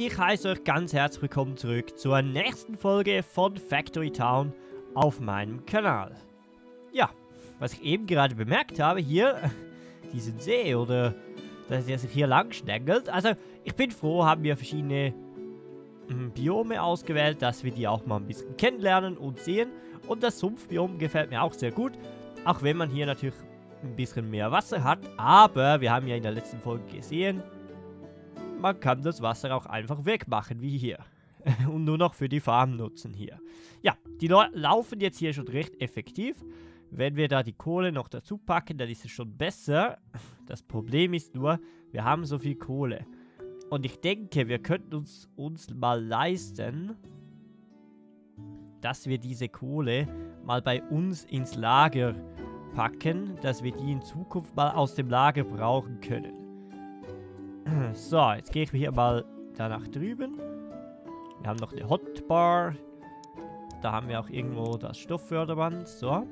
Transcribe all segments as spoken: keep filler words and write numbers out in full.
ich heiße euch ganz herzlich willkommen zurück zur nächsten Folge von Factory Town auf meinem Kanal. Ja, was ich eben gerade bemerkt habe, hier, diesen See oder dass er sich hier lang schlängelt. Also, ich bin froh, haben wir verschiedene ähm, Biome ausgewählt, dass wir die auch mal ein bisschen kennenlernen und sehen. Und das Sumpfbiom gefällt mir auch sehr gut, auch wenn man hier natürlich ein bisschen mehr Wasser hat. Aber wir haben ja in der letzten Folge gesehen, man kann das Wasser auch einfach wegmachen, wie hier. Und nur noch für die Farm nutzen hier. Ja, die laufen jetzt hier schon recht effektiv. Wenn wir da die Kohle noch dazu packen, dann ist es schon besser. Das Problem ist nur, wir haben so viel Kohle. Und ich denke, wir könnten uns, uns mal leisten, dass wir diese Kohle mal bei uns ins Lager packen, dass wir die in Zukunft mal aus dem Lager brauchen können. So, jetzt gehe ich hier mal da nach drüben. Wir haben noch eine Hotbar. Da haben wir auch irgendwo das Stoffförderband. So.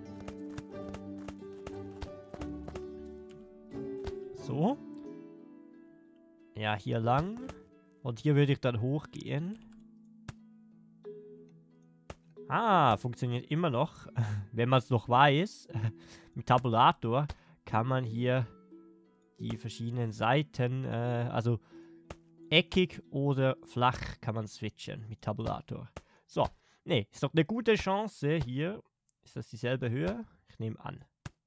So. Ja, hier lang. Und hier würde ich dann hochgehen. Ah, funktioniert immer noch. Wenn man es noch weiß. Mit Tabulator kann man hier die verschiedenen Seiten, äh, also eckig oder flach kann man switchen mit Tabulator. So, ne, ist doch eine gute Chance hier. Ist das dieselbe Höhe? Ich nehme an.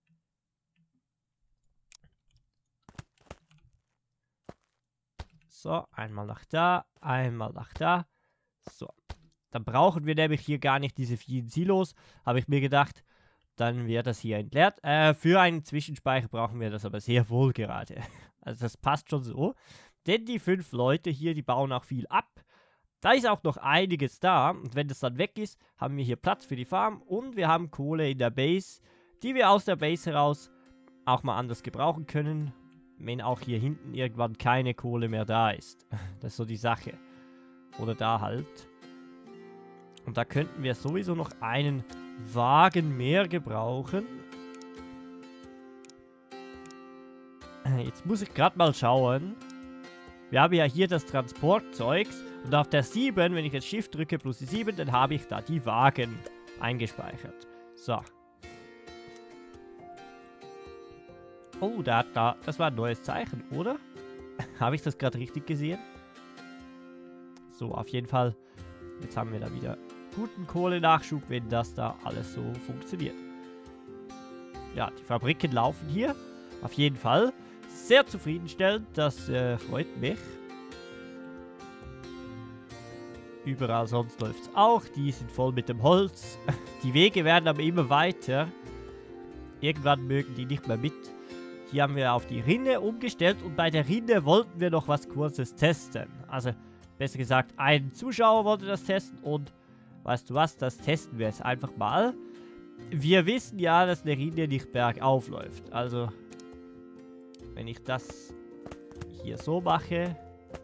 So, einmal nach da, einmal nach da. So, dann brauchen wir nämlich hier gar nicht diese vielen Silos, habe ich mir gedacht. Dann wird das hier entleert. Äh, für einen Zwischenspeicher brauchen wir das aber sehr wohl gerade. Also das passt schon so. Denn die fünf Leute hier, die bauen auch viel ab. Da ist auch noch einiges da. Und wenn das dann weg ist, haben wir hier Platz für die Farm. Und wir haben Kohle in der Base, die wir aus der Base heraus auch mal anders gebrauchen können. Wenn auch hier hinten irgendwann keine Kohle mehr da ist. Das ist so die Sache. Oder da halt. Und da könnten wir sowieso noch einen Wagen mehr gebrauchen. Jetzt muss ich gerade mal schauen. Wir haben ja hier das Transportzeugs. Und auf der sieben, wenn ich jetzt Shift drücke plus die sieben, dann habe ich da die Wagen eingespeichert. So. Oh, da, da, das war ein neues Zeichen, oder? Habe ich das gerade richtig gesehen? So, auf jeden Fall. Jetzt haben wir da wieder guten Kohlenachschub, wenn das da alles so funktioniert. Ja, die Fabriken laufen hier. Auf jeden Fall. Sehr zufriedenstellend. Das äh, freut mich. Überall sonst läuft es auch. Die sind voll mit dem Holz. Die Wege werden aber immer weiter. Irgendwann mögen die nicht mehr mit. Hier haben wir auf die Rinne umgestellt. Und bei der Rinne wollten wir noch was Kurzes testen. Also, besser gesagt, ein Zuschauer wollte das testen. Und weißt du was, das testen wir jetzt einfach mal. Wir wissen ja, dass eine Rinne nicht bergauf läuft. Also, wenn ich das hier so mache.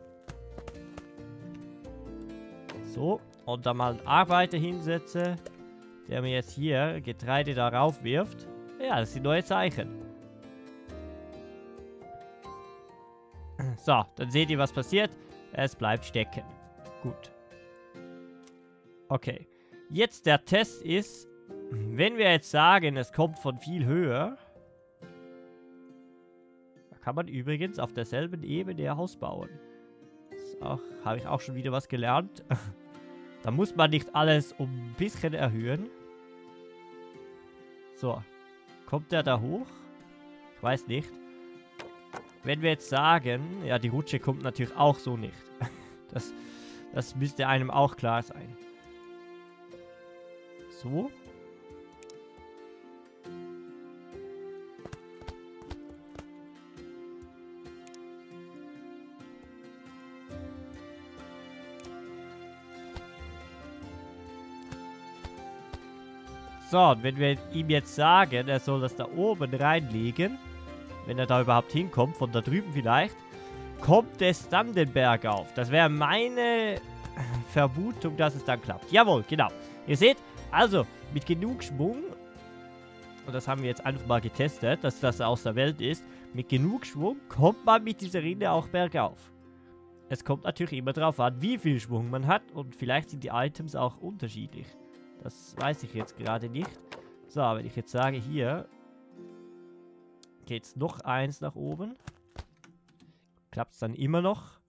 So, und dann mal einen Arbeiter hinsetze, der mir jetzt hier Getreide darauf wirft. Ja, das sind neue Zeichen. So, dann seht ihr, was passiert. Es bleibt stecken. Gut. Okay. Jetzt der Test ist, wenn wir jetzt sagen, es kommt von viel höher, da kann man übrigens auf derselben Ebene Haus bauen. Das habe ich auch schon wieder was gelernt. Da muss man nicht alles um ein bisschen erhöhen. So. Kommt der da hoch? Ich weiß nicht. Wenn wir jetzt sagen, ja, die Rutsche kommt natürlich auch so nicht. Das, das müsste einem auch klar sein. So. So, und wenn wir ihm jetzt sagen, er soll das da oben reinlegen, wenn er da überhaupt hinkommt, von da drüben vielleicht, kommt es dann den Berg auf. Das wäre meine Vermutung, dass es dann klappt. Jawohl, genau. Ihr seht, also mit genug Schwung, und das haben wir jetzt einfach mal getestet, dass das aus der Welt ist, mit genug Schwung kommt man mit dieser Rinne auch bergauf. es kommt natürlich immer darauf an, wie viel Schwung man hat. Und vielleicht sind die Items auch unterschiedlich. Das weiß ich jetzt gerade nicht. So, wenn ich jetzt sage, hier geht es noch eins nach oben. Klappt es dann immer noch.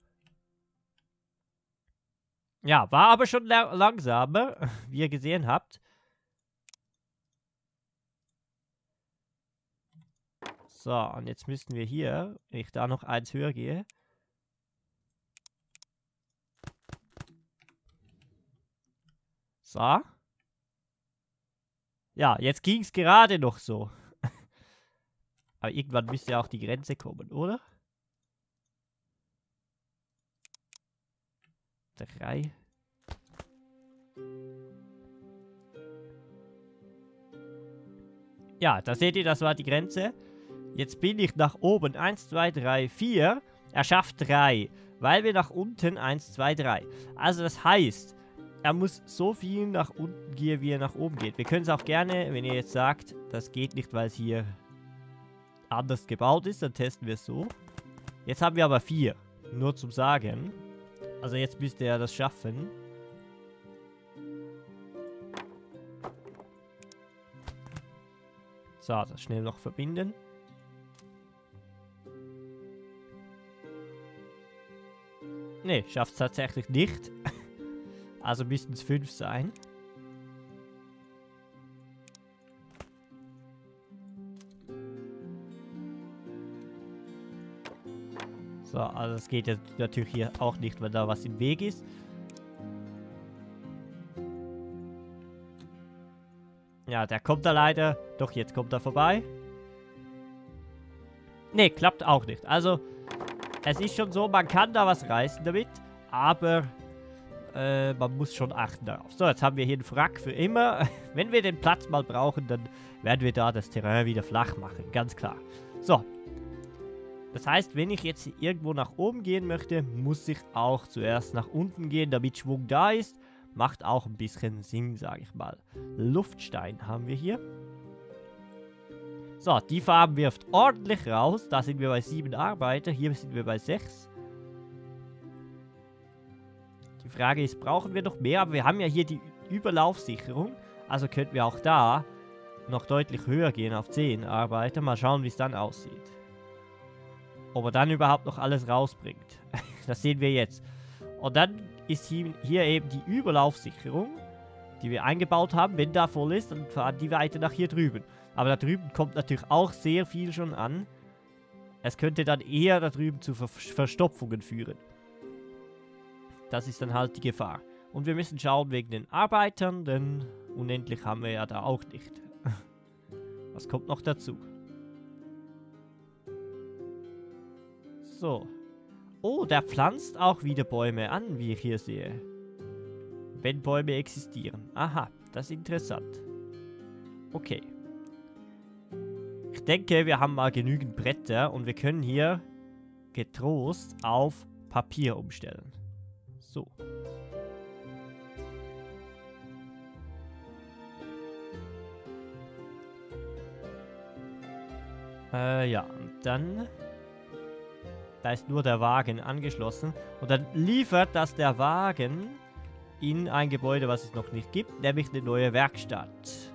Ja, war aber schon la langsamer, wie ihr gesehen habt. So, und jetzt müssten wir hier, wenn ich da noch eins höher gehe. So. Ja, jetzt ging es gerade noch so. Aber irgendwann müsste ja auch die Grenze kommen, oder? Drei. Ja, da seht ihr, das war die Grenze. Jetzt bin ich nach oben. eins, zwei, drei, vier. Er schafft drei. Weil wir nach unten eins, zwei, drei. Also das heißt, er muss so viel nach unten gehen, wie er nach oben geht. Wir können es auch gerne, wenn ihr jetzt sagt, das geht nicht, weil es hier anders gebaut ist, dann testen wir es so. Jetzt haben wir aber vier. Nur zum Sagen. Also jetzt müsste er das schaffen. So, das schnell noch verbinden. Ne, schafft es tatsächlich nicht. Also müssten es fünf sein. So, also es geht jetzt natürlich hier auch nicht, weil da was im Weg ist. Ja, der kommt da leider. Doch, jetzt kommt er vorbei. Ne, klappt auch nicht. Also, es ist schon so, man kann da was reißen damit, aber äh, man muss schon achten darauf. So, jetzt haben wir hier einen Wrack für immer. Wenn wir den Platz mal brauchen, dann werden wir da das Terrain wieder flach machen, ganz klar. So. Das heißt, wenn ich jetzt irgendwo nach oben gehen möchte, muss ich auch zuerst nach unten gehen, damit Schwung da ist. Macht auch ein bisschen Sinn, sage ich mal. Luftstein haben wir hier. So, die Farbe wirft ordentlich raus. Da sind wir bei sieben Arbeiter. Hier sind wir bei sechs. Die Frage ist, brauchen wir noch mehr? Aber wir haben ja hier die Überlaufsicherung. Also könnten wir auch da noch deutlich höher gehen auf zehn Arbeiter. Mal schauen, wie es dann aussieht. Ob er dann überhaupt noch alles rausbringt. Das sehen wir jetzt. Und dann ist hier, hier eben die Überlaufsicherung, die wir eingebaut haben. Wenn da voll ist, dann fahren die weiter nach hier drüben. Aber da drüben kommt natürlich auch sehr viel schon an. Es könnte dann eher da drüben zu Ver Verstopfungen führen. Das ist dann halt die Gefahr. Und wir müssen schauen wegen den Arbeitern, denn unendlich haben wir ja da auch nicht. Was kommt noch dazu? So. Oh, der pflanzt auch wieder Bäume an, wie ich hier sehe. Wenn Bäume existieren. Aha, das ist interessant. Okay. Ich denke, wir haben mal genügend Bretter und wir können hier getrost auf Papier umstellen. So. Äh, ja, und dann... Da ist nur der Wagen angeschlossen. Und dann liefert das der Wagen in ein Gebäude, was es noch nicht gibt, nämlich eine neue Werkstatt.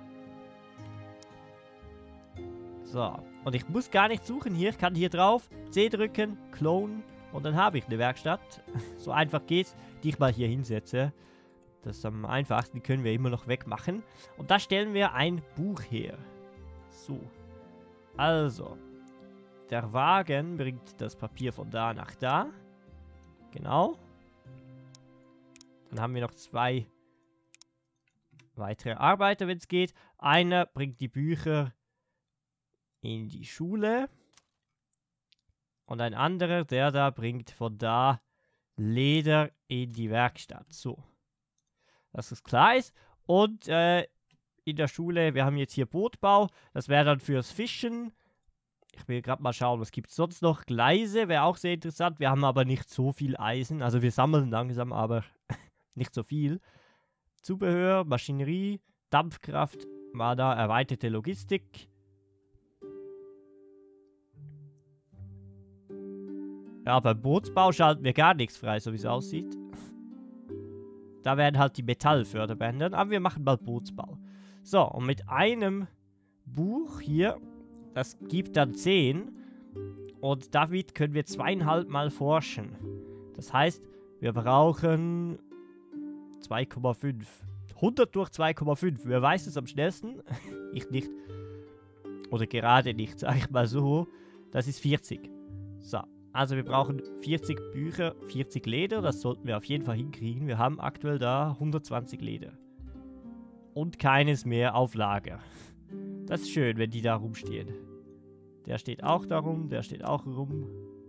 So. Und ich muss gar nicht suchen hier. Ich kann hier drauf C drücken, Clone und dann habe ich eine Werkstatt. So einfach geht's, die ich mal hier hinsetze. Das ist am einfachsten, die können wir immer noch wegmachen. Und da stellen wir ein Buch her. So. Also. Der Wagen bringt das Papier von da nach da. Genau. Dann haben wir noch zwei weitere Arbeiter, wenn es geht. Einer bringt die Bücher in die Schule. Und ein anderer, der da, bringt von da Leder in die Werkstatt. So. Dass es klar ist. Und äh, in der Schule, wir haben jetzt hier Bootbau. Das wäre dann fürs Fischen. Ich will gerade mal schauen, was gibt es sonst noch. Gleise wäre auch sehr interessant. Wir haben aber nicht so viel Eisen. Also wir sammeln langsam, aber nicht so viel. Zubehör, Maschinerie, Dampfkraft, war da erweiterte Logistik. Ja, beim Bootsbau schalten wir gar nichts frei, so wie es aussieht. Da werden halt die Metallförderbänder, aber wir machen mal Bootsbau. So, und mit einem Buch hier, das gibt dann zehn. Und damit können wir zweieinhalb Mal forschen. Das heißt, wir brauchen zwei Komma fünf. hundert durch zwei Komma fünf. Wer weiß es am schnellsten? Ich nicht. Oder gerade nicht, sag ich mal so. Das ist vierzig. So, also wir brauchen vierzig Bücher, vierzig Leder. Das sollten wir auf jeden Fall hinkriegen. Wir haben aktuell da hundertzwanzig Leder. Und keines mehr auf Lager. Das ist schön, wenn die da rumstehen. Der steht auch da rum, der steht auch rum.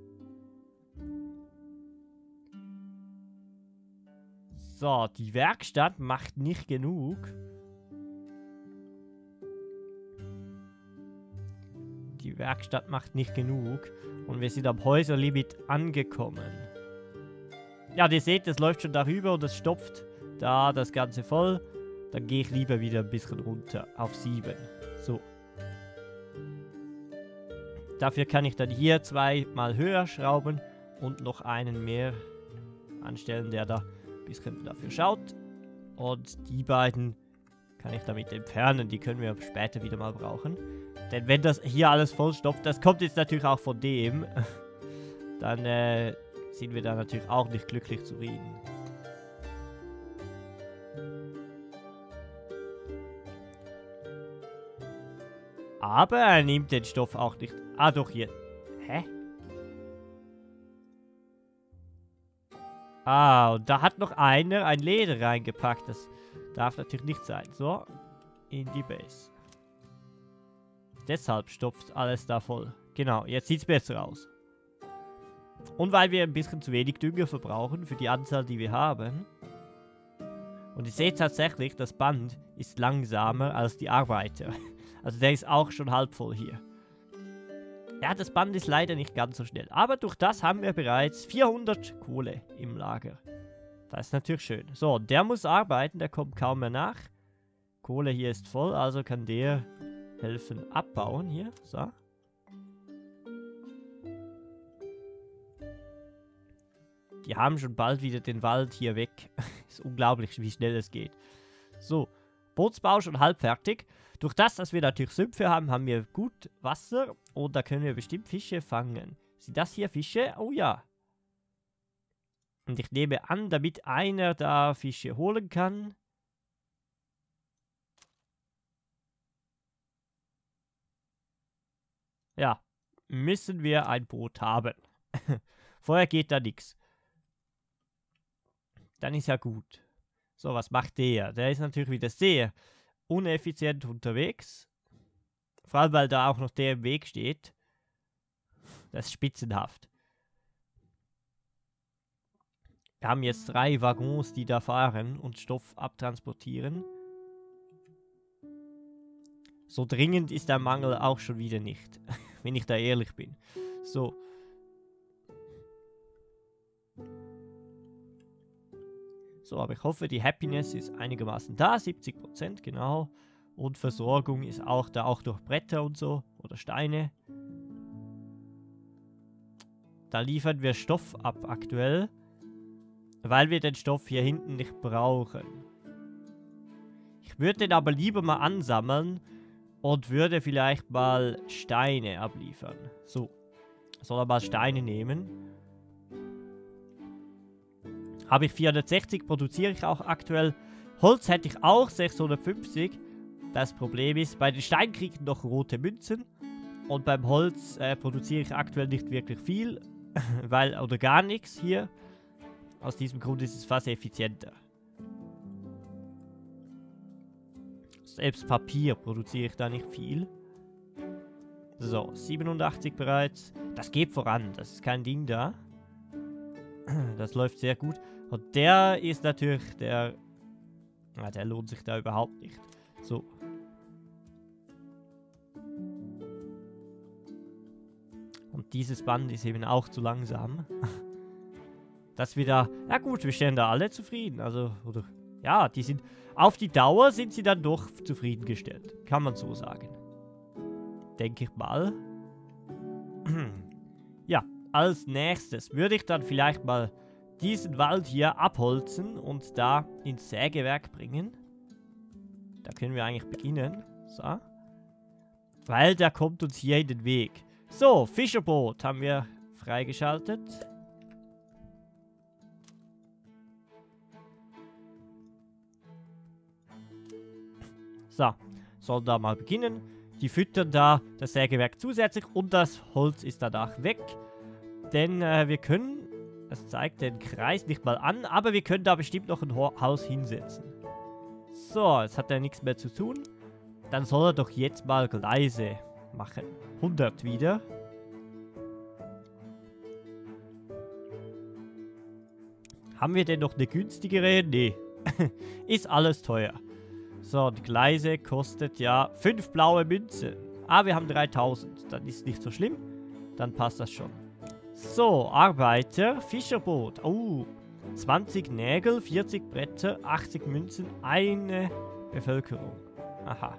So, die Werkstatt macht nicht genug. Die Werkstatt macht nicht genug. Und wir sind am Häuserlimit angekommen. Ja, ihr seht, das läuft schon darüber und das stopft da das Ganze voll. Dann gehe ich lieber wieder ein bisschen runter auf sieben. So. Dafür kann ich dann hier zweimal höher schrauben und noch einen mehr anstellen, der da ein bisschen dafür schaut. Und die beiden kann ich damit entfernen. Die können wir später wieder mal brauchen. Denn wenn das hier alles vollstopft, das kommt jetzt natürlich auch von dem, dann äh, sind wir da natürlich auch nicht glücklich zufrieden. Aber er nimmt den Stoff auch nicht... Ah, doch, hier. Hä? Ah, und da hat noch einer ein Leder reingepackt. Das darf natürlich nicht sein. So, in die Base. Deshalb stopft alles da voll. Genau, jetzt sieht es besser aus. Und weil wir ein bisschen zu wenig Dünger verbrauchen für die Anzahl, die wir haben. Und ihr seht tatsächlich, das Band ist langsamer als die Arbeiter. Also der ist auch schon halb voll hier. Ja, das Band ist leider nicht ganz so schnell. Aber durch das haben wir bereits vierhundert Kohle im Lager. Das ist natürlich schön. So, der muss arbeiten, der kommt kaum mehr nach. Kohle hier ist voll, also kann der helfen abbauen hier. So. Die haben schon bald wieder den Wald hier weg. Ist unglaublich, wie schnell es geht. So, Bootsbau schon halb fertig. Durch das, dass wir natürlich Sümpfe haben, haben wir gut Wasser und da können wir bestimmt Fische fangen. Sind das hier Fische? Oh ja. Und ich nehme an, damit einer da Fische holen kann. Ja, müssen wir ein Boot haben. Vorher geht da nichts. Dann ist ja gut. So, was macht der? Der ist natürlich wieder sehr uneffizient unterwegs. Vor allem, weil da auch noch der im Weg steht. Das ist spitzenhaft. Wir haben jetzt drei Waggons, die da fahren und Stoff abtransportieren. So dringend ist der Mangel auch schon wieder nicht. Wenn ich da ehrlich bin. So. So, aber ich hoffe, die Happiness ist einigermaßen da. siebzig Prozent, genau. Und Versorgung ist auch da, auch durch Bretter und so. Oder Steine. Da liefern wir Stoff ab aktuell. Weil wir den Stoff hier hinten nicht brauchen. Ich würde den aber lieber mal ansammeln. Und würde vielleicht mal Steine abliefern. So. Soll er mal Steine nehmen. Habe ich vierhundertsechzig, produziere ich auch aktuell. Holz hätte ich auch sechshundertfünfzig. Das Problem ist, bei den Steinen kriege ich noch rote Münzen. Und beim Holz äh, produziere ich aktuell nicht wirklich viel. weil, oder gar nichts hier. Aus diesem Grund ist es fast effizienter. Selbst Papier produziere ich da nicht viel. So, siebenundachtzig bereits. Das geht voran, das ist kein Ding da. Das läuft sehr gut. Und der ist natürlich der... Na, der lohnt sich da überhaupt nicht. So. Und dieses Band ist eben auch zu langsam. Dass wir da... Ja gut, wir stehen da alle zufrieden. Also, oder... Ja, die sind... Auf die Dauer sind sie dann doch zufriedengestellt. Kann man so sagen. Denke ich mal. Ja, als nächstes würde ich dann vielleicht mal diesen Wald hier abholzen und da ins Sägewerk bringen. Da können wir eigentlich beginnen. So. Weil der kommt uns hier in den Weg. So, Fischerboot haben wir freigeschaltet. So, sollen da mal beginnen. Die füttern da das Sägewerk zusätzlich und das Holz ist danach weg. Denn äh, wir können, das zeigt den Kreis nicht mal an, aber wir können da bestimmt noch ein Ho Haus hinsetzen. So, jetzt hat er nichts mehr zu tun. Dann soll er doch jetzt mal Gleise machen. hundert wieder. Haben wir denn noch eine günstigere? Nee. Ist alles teuer. So, die Gleise kostet ja fünf blaue Münzen. Ah, wir haben dreitausend. Dann ist nicht so schlimm. Dann passt das schon. So, Arbeiter, Fischerboot. Oh, zwanzig Nägel, vierzig Bretter, achtzig Münzen, eine Bevölkerung. Aha.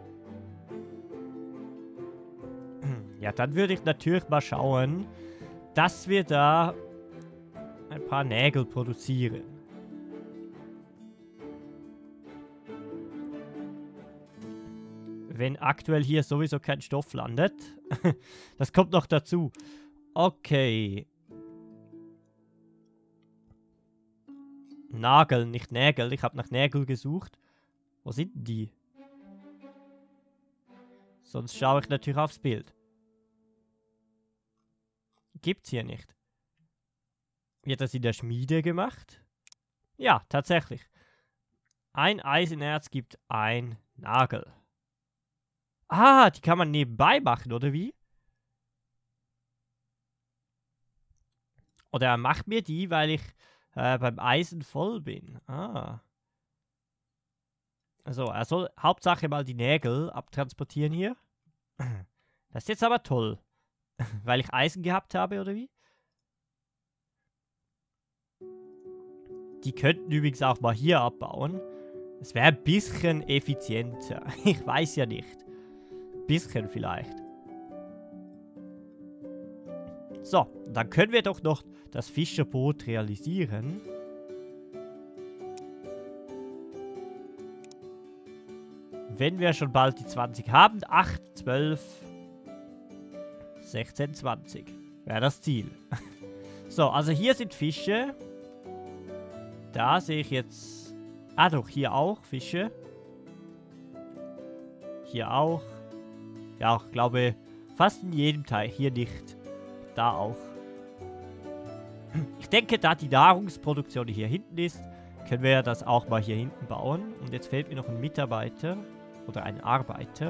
Ja, dann würde ich natürlich mal schauen, dass wir da ein paar Nägel produzieren. Wenn aktuell hier sowieso kein Stoff landet. Das kommt noch dazu. Okay. Nagel, nicht Nägel. Ich habe nach Nägel gesucht. Wo sind die? Sonst schaue ich natürlich aufs Bild. Gibt's hier nicht. Wird das in der Schmiede gemacht? Ja, tatsächlich. Ein Eisenerz gibt ein Nagel. Ah, die kann man nebenbei machen, oder wie? Oder er macht mir die, weil ich äh, beim Eisen voll bin. Ah. Also, er soll Hauptsache mal die Nägel abtransportieren hier. Das ist jetzt aber toll. Weil ich Eisen gehabt habe, oder wie? Die könnten übrigens auch mal hier abbauen. Es wäre ein bisschen effizienter. Ich weiß ja nicht. Ein bisschen vielleicht. So, dann können wir doch noch das Fischerboot realisieren. Wenn wir schon bald die zwanzig haben. acht, zwölf, sechzehn, zwanzig. Wäre das Ziel. So, also hier sind Fische. Da sehe ich jetzt... Ah doch, hier auch Fische. Hier auch. Ja, ich glaube, fast in jedem Teil. Hier nicht. Da auch. Ich denke, da die Nahrungsproduktion hier hinten ist, können wir das auch mal hier hinten bauen. Und jetzt fehlt mir noch ein Mitarbeiter. Oder ein Arbeiter.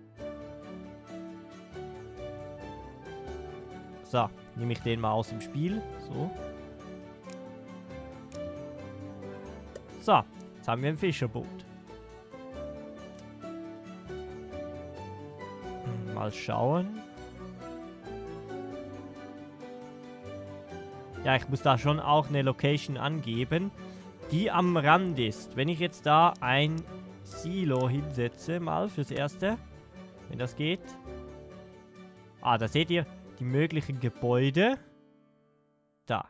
So, nehme ich den mal aus dem Spiel. So. So, jetzt haben wir ein Fischerboot. Mal schauen. Ja, ich muss da schon auch eine Location angeben, die am Rand ist. Wenn ich jetzt da ein Silo hinsetze, mal fürs Erste, wenn das geht. Ah, da seht ihr die möglichen Gebäude. Da.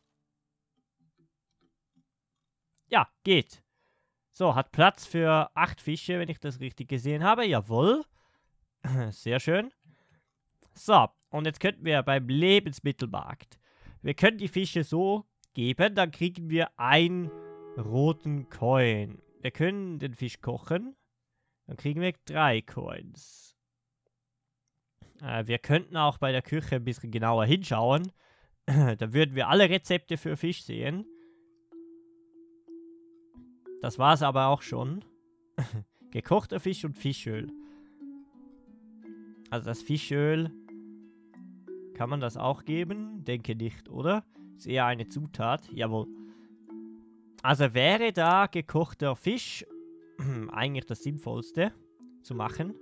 Ja, geht. So, hat Platz für acht Fische, wenn ich das richtig gesehen habe. Jawohl. Sehr schön. So, und jetzt könnten wir beim Lebensmittelmarkt. Wir können die Fische so geben, dann kriegen wir einen roten Coin. Wir können den Fisch kochen. Dann kriegen wir drei Coins. Äh, wir könnten auch bei der Küche ein bisschen genauer hinschauen. Da würden wir alle Rezepte für Fisch sehen. Das war es aber auch schon. Gekochter Fisch und Fischöl. Also das Fischöl. Kann man das auch geben? Denke nicht, oder? Ist eher eine Zutat. Jawohl. Also wäre da gekochter Fisch eigentlich das Sinnvollste zu machen.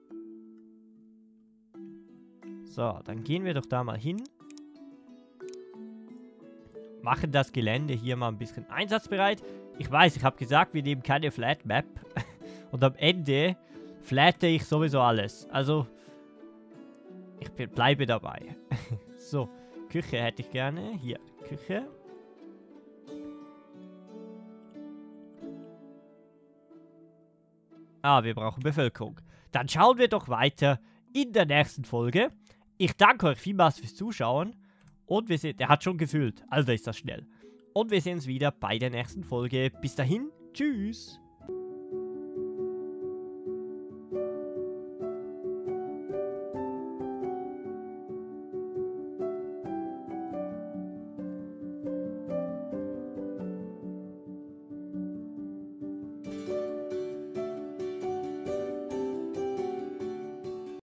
So, dann gehen wir doch da mal hin. Machen das Gelände hier mal ein bisschen einsatzbereit. Ich weiß, ich habe gesagt, wir nehmen keine Flat Map. Und am Ende flatte ich sowieso alles. Also, ich bleibe dabei. So, Küche hätte ich gerne. Hier, Küche. Ah, wir brauchen Bevölkerung. Dann schauen wir doch weiter in der nächsten Folge. Ich danke euch vielmals fürs Zuschauen. Und wir sehen, der hat schon gefüllt. Also ist das schnell. Und wir sehen uns wieder bei der nächsten Folge. Bis dahin, tschüss.